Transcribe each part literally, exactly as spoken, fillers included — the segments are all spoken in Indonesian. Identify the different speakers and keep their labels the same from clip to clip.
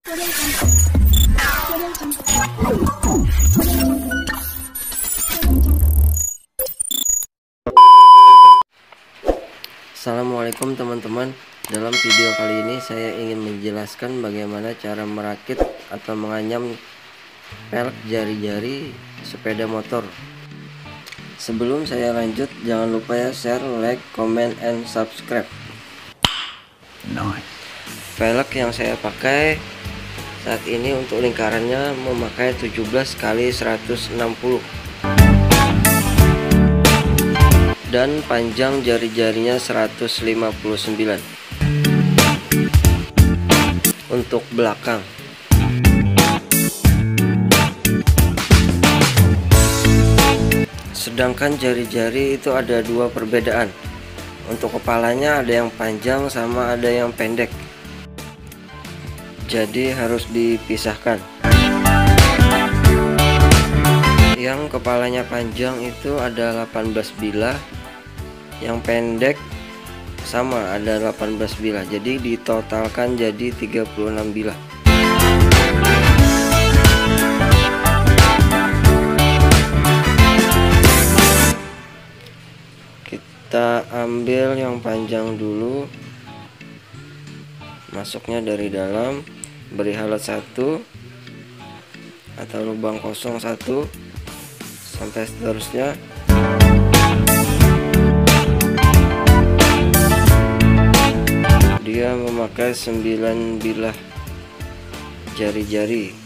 Speaker 1: Assalamualaikum teman-teman. Dalam video kali ini saya ingin menjelaskan bagaimana cara merakit atau menganyam pelek jari-jari sepeda motor. Sebelum saya lanjut, jangan lupa ya share, like, comment, and subscribe.
Speaker 2: Nice.
Speaker 1: Pelek yang saya pakai saat ini untuk lingkarannya memakai tujuh belas kali seratus enam puluh dan panjang jari-jarinya seratus lima puluh sembilan untuk belakang. Sedangkan jari-jari itu ada dua perbedaan. Untuk kepalanya ada yang panjang sama ada yang pendek, jadi harus dipisahkan. Yang kepalanya panjang itu ada delapan belas bilah, yang pendek sama ada delapan belas bilah, jadi ditotalkan jadi tiga puluh enam bilah. Kita ambil yang panjang dulu, masuknya dari dalam, beri halat satu atau lubang kosong satu sampai seterusnya. Dia memakai sembilan bilah jari-jari.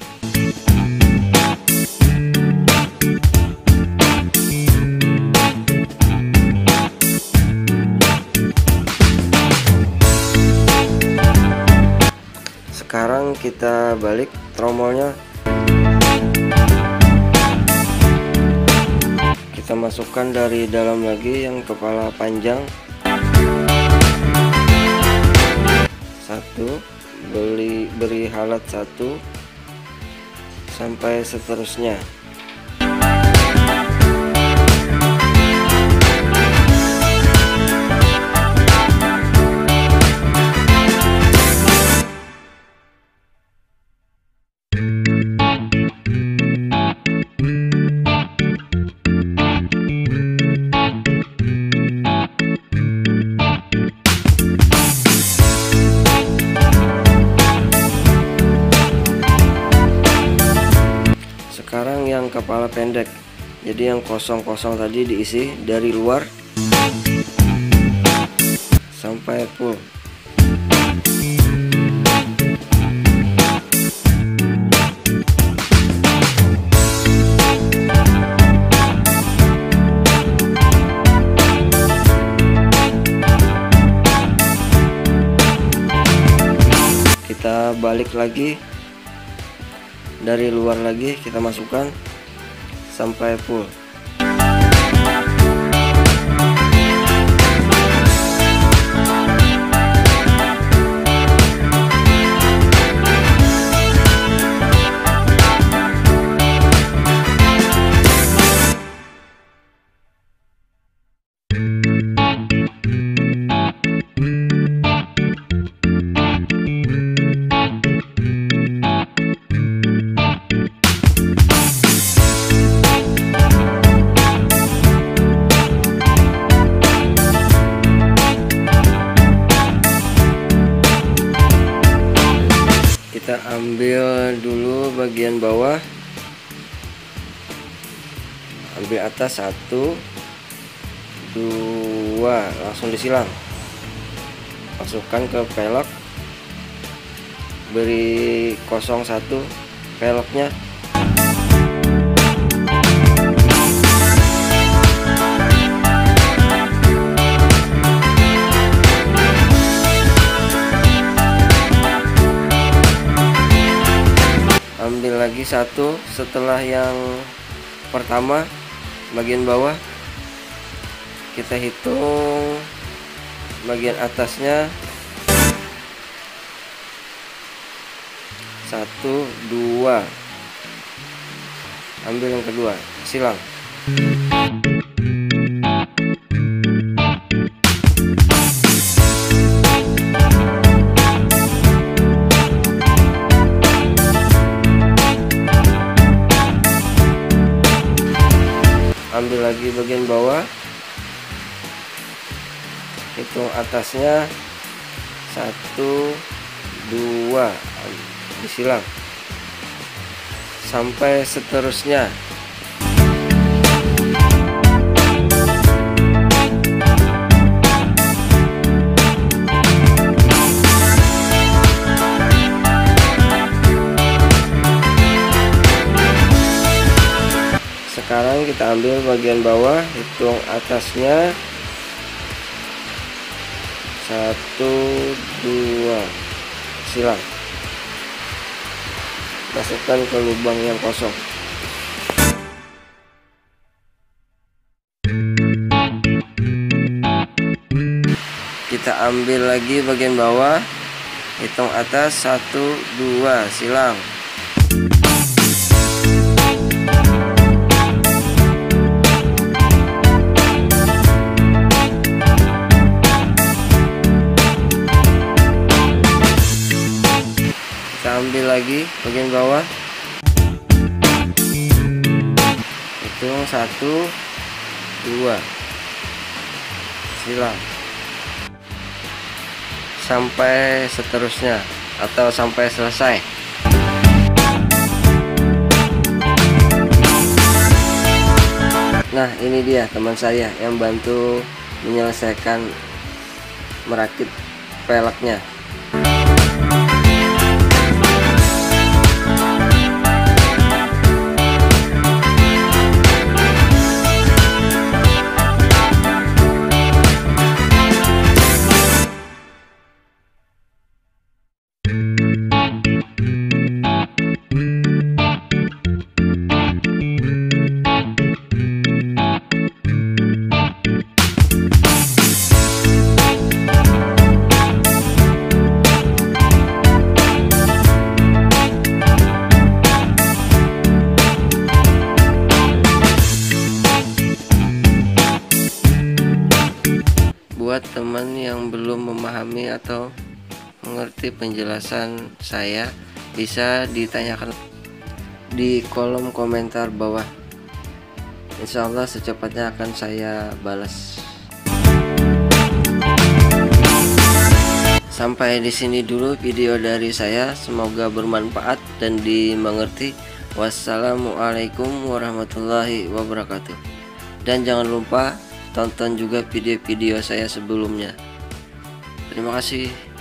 Speaker 1: Sekarang kita balik tromolnya. Kita masukkan dari dalam lagi yang kepala panjang. Satu, beli beri halat satu sampai seterusnya. Sekarang yang kepala pendek, jadi yang kosong-kosong tadi diisi dari luar sampai full. Kita balik lagi, dari luar lagi kita masukkan sampai full. Kita ambil dulu bagian bawah, ambil atas satu, dua, langsung disilang, masukkan ke pelek, beri kosong satu peleknya. Ambil lagi satu setelah yang pertama bagian bawah, kita hitung bagian atasnya satu dua, ambil yang kedua, silang. ambil lagi bagian bawah, hitung atasnya satu dua, disilang sampai seterusnya. Sekarang kita ambil bagian bawah, hitung atasnya satu dua, silang, masukkan ke lubang yang kosong. Kita ambil lagi bagian bawah, hitung atas satu dua, silang. Kita ambil lagi bagian bawah, hitung satu dua, silang sampai seterusnya atau sampai selesai. Nah, ini dia teman saya yang bantu menyelesaikan merakit peleknya. Buat teman yang belum memahami atau mengerti penjelasan saya, bisa ditanyakan di kolom komentar bawah. Insya Allah secepatnya akan saya balas. Sampai di sini dulu video dari saya, semoga bermanfaat dan dimengerti. Wassalamualaikum warahmatullahi wabarakatuh. Dan jangan lupa tonton juga video-video saya sebelumnya. Terima kasih.